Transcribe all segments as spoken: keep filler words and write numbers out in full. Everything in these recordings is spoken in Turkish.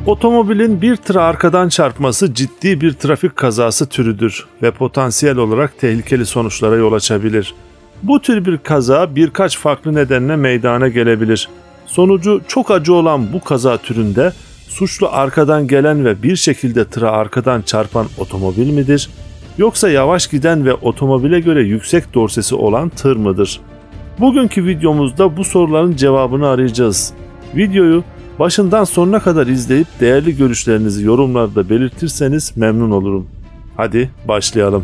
Otomobilin bir tıra arkadan çarpması ciddi bir trafik kazası türüdür ve potansiyel olarak tehlikeli sonuçlara yol açabilir. Bu tür bir kaza birkaç farklı nedenle meydana gelebilir. Sonucu çok acı olan bu kaza türünde suçlu arkadan gelen ve bir şekilde tıra arkadan çarpan otomobil midir? Yoksa yavaş giden ve otomobile göre yüksek dorsesi olan tır mıdır? Bugünkü videomuzda bu soruların cevabını arayacağız. Videoyu başından sonuna kadar izleyip değerli görüşlerinizi yorumlarda belirtirseniz memnun olurum. Hadi başlayalım.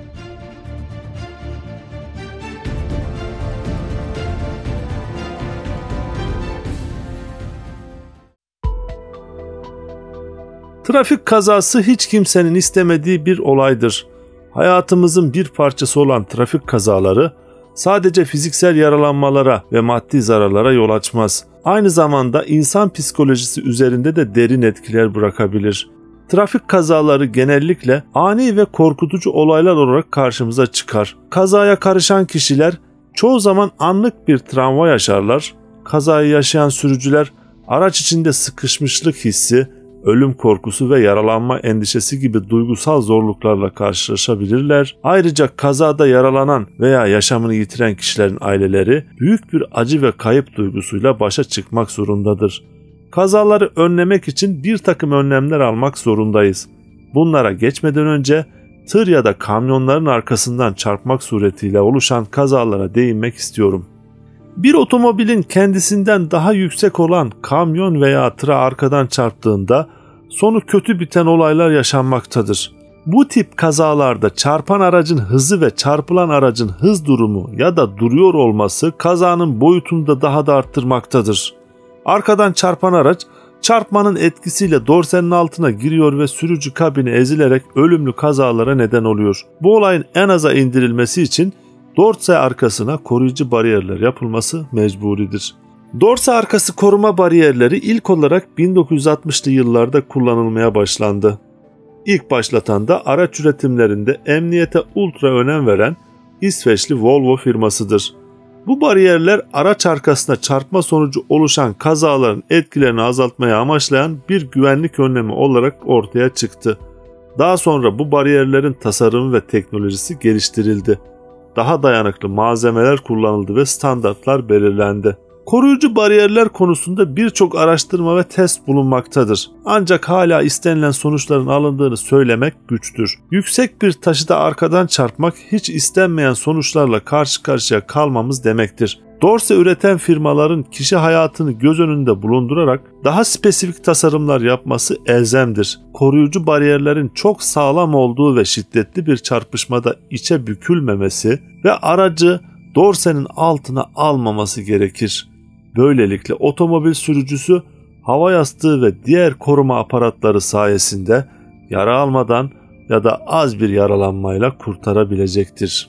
Trafik kazası hiç kimsenin istemediği bir olaydır. Hayatımızın bir parçası olan trafik kazaları sadece fiziksel yaralanmalara ve maddi zararlara yol açmaz. Aynı zamanda insan psikolojisi üzerinde de derin etkiler bırakabilir. Trafik kazaları genellikle ani ve korkutucu olaylar olarak karşımıza çıkar. Kazaya karışan kişiler çoğu zaman anlık bir travma yaşarlar. Kazayı yaşayan sürücüler araç içinde sıkışmışlık hissi, ölüm korkusu ve yaralanma endişesi gibi duygusal zorluklarla karşılaşabilirler. Ayrıca kazada yaralanan veya yaşamını yitiren kişilerin aileleri büyük bir acı ve kayıp duygusuyla başa çıkmak zorundadır. Kazaları önlemek için bir takım önlemler almak zorundayız. Bunlara geçmeden önce tır ya da kamyonların arkasından çarpmak suretiyle oluşan kazalara değinmek istiyorum. Bir otomobilin kendisinden daha yüksek olan kamyon veya tıra arkadan çarptığında sonu kötü biten olaylar yaşanmaktadır. Bu tip kazalarda çarpan aracın hızı ve çarpılan aracın hız durumu ya da duruyor olması kazanın boyutunu da daha da arttırmaktadır. Arkadan çarpan araç çarpmanın etkisiyle dorsenin altına giriyor ve sürücü kabini ezilerek ölümlü kazalara neden oluyor. Bu olayın en aza indirilmesi için dorse arkasına koruyucu bariyerler yapılması mecburidir. Dorse arkası koruma bariyerleri ilk olarak bin dokuz yüz altmışlı yıllarda kullanılmaya başlandı. İlk başlatan da araç üretimlerinde emniyete ultra önem veren İsveçli Volvo firmasıdır. Bu bariyerler araç arkasına çarpma sonucu oluşan kazaların etkilerini azaltmaya amaçlayan bir güvenlik önlemi olarak ortaya çıktı. Daha sonra bu bariyerlerin tasarımı ve teknolojisi geliştirildi. Daha dayanıklı malzemeler kullanıldı ve standartlar belirlendi. Koruyucu bariyerler konusunda birçok araştırma ve test bulunmaktadır. Ancak hala istenilen sonuçların alındığını söylemek güçtür. Yüksek bir taşıda arkadan çarpmak hiç istenmeyen sonuçlarla karşı karşıya kalmamız demektir. Dorse üreten firmaların kişi hayatını göz önünde bulundurarak daha spesifik tasarımlar yapması elzemdir. Koruyucu bariyerlerin çok sağlam olduğu ve şiddetli bir çarpışmada içe bükülmemesi ve aracı dorsenin altına almaması gerekir. Böylelikle otomobil sürücüsü hava yastığı ve diğer koruma aparatları sayesinde yara almadan ya da az bir yaralanmayla kurtarabilecektir.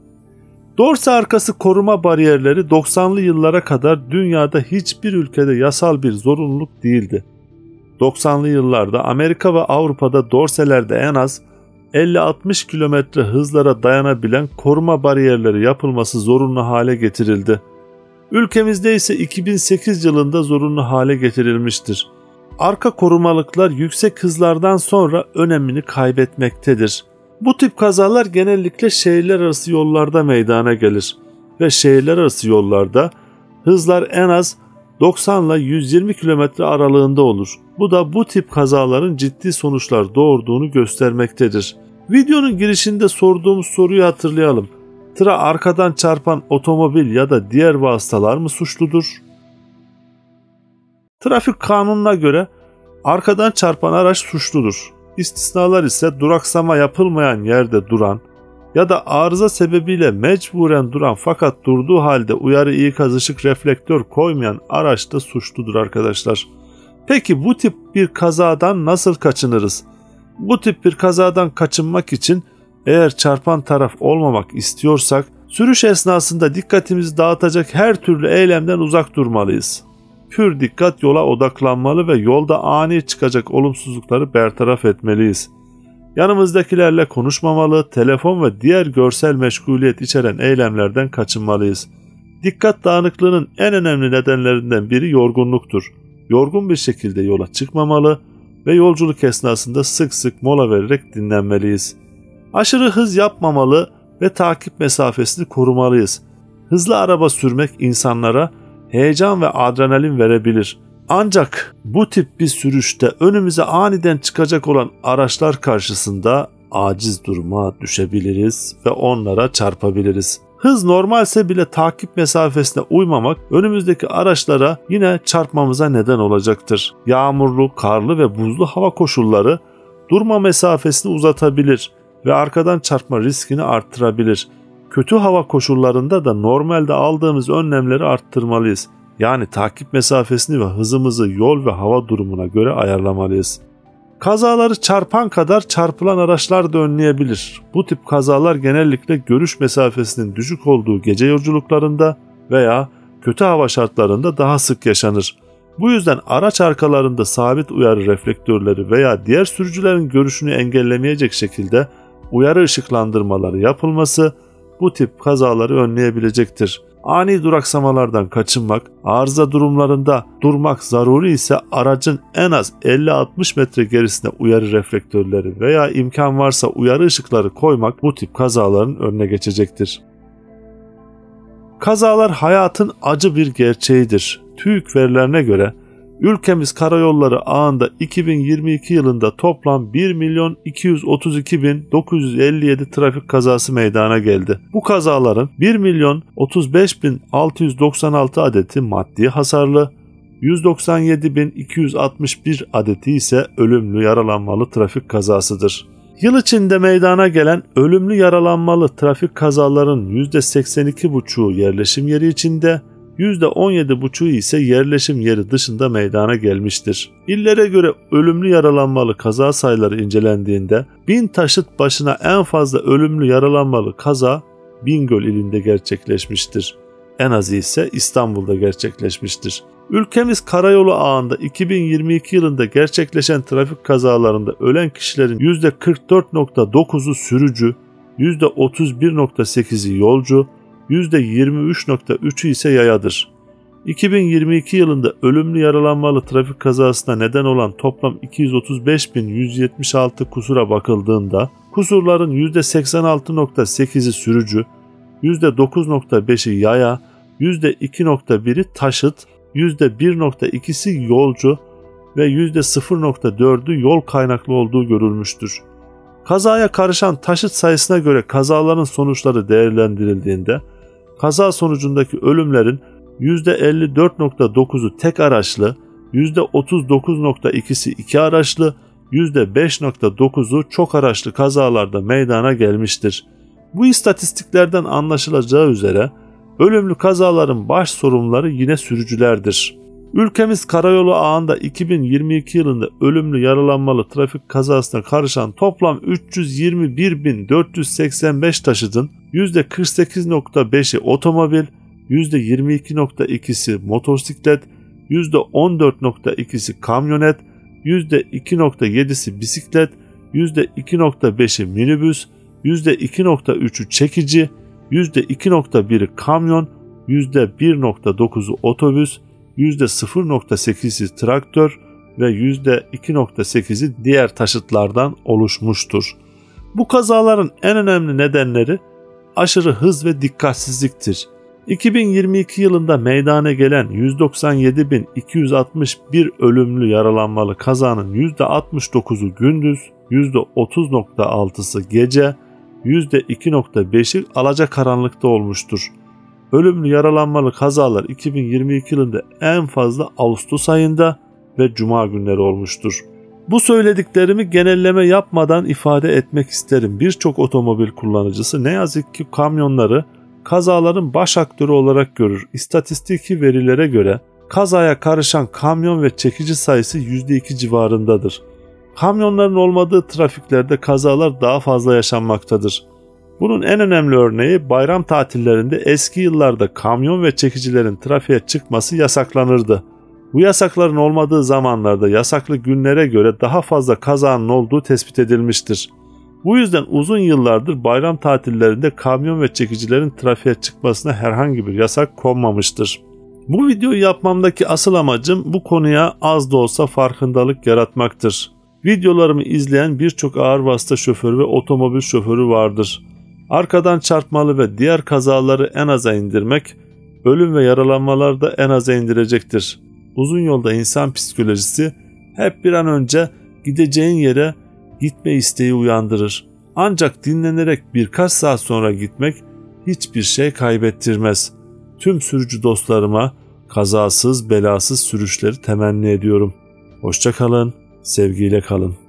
Dorse arkası koruma bariyerleri doksanlı yıllara kadar dünyada hiçbir ülkede yasal bir zorunluluk değildi. doksanlı yıllarda Amerika ve Avrupa'da dorselerde en az elli altmış kilometre hızlara dayanabilen koruma bariyerleri yapılması zorunlu hale getirildi. Ülkemizde ise iki bin sekiz yılında zorunlu hale getirilmiştir. Arka korumalıklar yüksek hızlardan sonra önemini kaybetmektedir. Bu tip kazalar genellikle şehirler arası yollarda meydana gelir ve şehirler arası yollarda hızlar en az doksan ile yüz yirmi kilometre aralığında olur. Bu da bu tip kazaların ciddi sonuçlar doğurduğunu göstermektedir. Videonun girişinde sorduğumuz soruyu hatırlayalım. Tıra arkadan çarpan otomobil ya da diğer vasıtalar mı suçludur? Trafik kanununa göre arkadan çarpan araç suçludur. İstisnalar ise duraksama yapılmayan yerde duran ya da arıza sebebiyle mecburen duran fakat durduğu halde uyarı ikaz ışık reflektör koymayan araç da suçludur arkadaşlar. Peki bu tip bir kazadan nasıl kaçınırız? Bu tip bir kazadan kaçınmak için eğer çarpan taraf olmamak istiyorsak sürüş esnasında dikkatimizi dağıtacak her türlü eylemden uzak durmalıyız. Pür dikkat yola odaklanmalı ve yolda ani çıkacak olumsuzlukları bertaraf etmeliyiz. Yanımızdakilerle konuşmamalı, telefon ve diğer görsel meşguliyet içeren eylemlerden kaçınmalıyız. Dikkat dağınıklığının en önemli nedenlerinden biri yorgunluktur. Yorgun bir şekilde yola çıkmamalı, ve yolculuk esnasında sık sık mola vererek dinlenmeliyiz. Aşırı hız yapmamalı ve takip mesafesini korumalıyız. Hızlı araba sürmek insanlara heyecan ve adrenalin verebilir. Ancak bu tip bir sürüşte önümüze aniden çıkacak olan araçlar karşısında aciz duruma düşebiliriz ve onlara çarpabiliriz. Hız normalse bile takip mesafesine uymamak önümüzdeki araçlara yine çarpmamıza neden olacaktır. Yağmurlu, karlı ve buzlu hava koşulları durma mesafesini uzatabilir ve arkadan çarpma riskini arttırabilir. Kötü hava koşullarında da normalde aldığımız önlemleri arttırmalıyız. Yani takip mesafesini ve hızımızı yol ve hava durumuna göre ayarlamalıyız. Kazaları çarpan kadar çarpılan araçlar da önleyebilir. Bu tip kazalar genellikle görüş mesafesinin düşük olduğu gece yolculuklarında veya kötü hava şartlarında daha sık yaşanır. Bu yüzden araç arkalarında sabit uyarı reflektörleri veya diğer sürücülerin görüşünü engellemeyecek şekilde uyarı ışıklandırmaları yapılması bu tip kazaları önleyebilecektir. Ani duraksamalardan kaçınmak, arıza durumlarında durmak zaruri ise aracın en az elli altmış metre gerisine uyarı reflektörleri veya imkan varsa uyarı ışıkları koymak bu tip kazaların önüne geçecektir. Kazalar hayatın acı bir gerçeğidir. TÜİK verilerine göre ülkemiz karayolları ağında iki bin yirmi iki yılında toplam bir milyon iki yüz otuz iki bin dokuz yüz elli yedi trafik kazası meydana geldi. Bu kazaların bir milyon otuz beş bin altı yüz doksan altı adeti maddi hasarlı, yüz doksan yedi bin iki yüz altmış bir adeti ise ölümlü yaralanmalı trafik kazasıdır. Yıl içinde meydana gelen ölümlü yaralanmalı trafik kazalarının yüzde seksen iki virgül beşi yerleşim yeri içinde, yüzde on yedi virgül beşi ise yerleşim yeri dışında meydana gelmiştir. İllere göre ölümlü yaralanmalı kaza sayıları incelendiğinde bin taşıt başına en fazla ölümlü yaralanmalı kaza Bingöl ilinde gerçekleşmiştir. En azı ise İstanbul'da gerçekleşmiştir. Ülkemiz karayolu ağında iki bin yirmi iki yılında gerçekleşen trafik kazalarında ölen kişilerin yüzde kırk dört virgül dokuzu sürücü, yüzde otuz bir virgül sekizi yolcu, yüzde yirmi üç virgül üçü ise yayadır. iki bin yirmi iki yılında ölümlü yaralanmalı trafik kazasına neden olan toplam iki yüz otuz beş bin yüz yetmiş altı kusura bakıldığında kusurların yüzde seksen altı virgül sekizi sürücü, yüzde dokuz virgül beşi yaya, yüzde iki virgül biri taşıt, yüzde bir virgül ikisi yolcu ve yüzde sıfır virgül dördü yol kaynaklı olduğu görülmüştür. Kazaya karışan taşıt sayısına göre kazaların sonuçları değerlendirildiğinde kaza sonucundaki ölümlerin yüzde elli dört virgül dokuzu tek araçlı, yüzde otuz dokuz virgül ikisi iki araçlı, yüzde beş virgül dokuzu çok araçlı kazalarda meydana gelmiştir. Bu istatistiklerden anlaşılacağı üzere ölümlü kazaların baş sorumluları yine sürücülerdir. Ülkemiz karayolu ağında iki bin yirmi iki yılında ölümlü yaralanmalı trafik kazasına karışan toplam üç yüz yirmi bir bin dört yüz seksen beş taşıtın yüzde kırk sekiz virgül beşi otomobil, yüzde yirmi iki virgül ikisi motosiklet, yüzde on dört virgül ikisi kamyonet, yüzde iki virgül yedisi bisiklet, yüzde iki virgül beşi minibüs, yüzde iki virgül üçü çekici, yüzde iki virgül biri kamyon, yüzde bir virgül dokuzu otobüs, yüzde sıfır virgül sekizi traktör ve yüzde iki virgül sekizi diğer taşıtlardan oluşmuştur. Bu kazaların en önemli nedenleri aşırı hız ve dikkatsizliktir. iki bin yirmi iki yılında meydana gelen yüz doksan yedi bin iki yüz altmış bir ölümlü yaralanmalı kazanın yüzde altmış dokuzu gündüz, yüzde otuz virgül altısı gece, yüzde iki virgül beşi alacakaranlıkta olmuştur. Ölümlü yaralanmalı kazalar iki bin yirmi iki yılında en fazla Ağustos ayında ve Cuma günleri olmuştur. Bu söylediklerimi genelleme yapmadan ifade etmek isterim. Birçok otomobil kullanıcısı ne yazık ki kamyonları kazaların baş aktörü olarak görür. İstatistiki verilere göre kazaya karışan kamyon ve çekici sayısı yüzde iki civarındadır. Kamyonların olmadığı trafiklerde kazalar daha fazla yaşanmaktadır. Bunun en önemli örneği bayram tatillerinde eski yıllarda kamyon ve çekicilerin trafiğe çıkması yasaklanırdı. Bu yasakların olmadığı zamanlarda yasaklı günlere göre daha fazla kazanın olduğu tespit edilmiştir. Bu yüzden uzun yıllardır bayram tatillerinde kamyon ve çekicilerin trafiğe çıkmasına herhangi bir yasak konmamıştır. Bu videoyu yapmamdaki asıl amacım bu konuya az da olsa farkındalık yaratmaktır. Videolarımı izleyen birçok ağır vasıta şoförü ve otomobil şoförü vardır. Arkadan çarpmalı ve diğer kazaları en aza indirmek, ölüm ve yaralanmaları da en aza indirecektir. Uzun yolda insan psikolojisi hep bir an önce gideceğin yere gitme isteği uyandırır. Ancak dinlenerek birkaç saat sonra gitmek hiçbir şey kaybettirmez. Tüm sürücü dostlarıma kazasız belasız sürüşleri temenni ediyorum. Hoşça kalın, sevgiyle kalın.